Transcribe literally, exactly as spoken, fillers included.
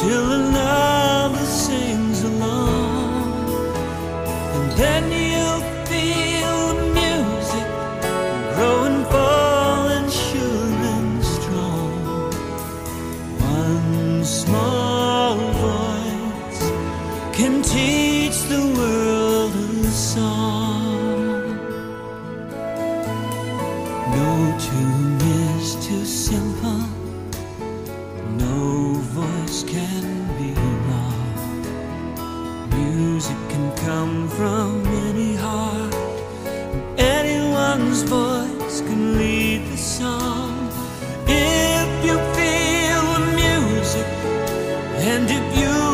till another sings along, and then you'll feel the music growing full and sure and strong. One small voice can teach the world a song. No tune is too simple, no voice can be wrong. Music can come from any heart, anyone's voice can lead the song. If you feel the music, and if you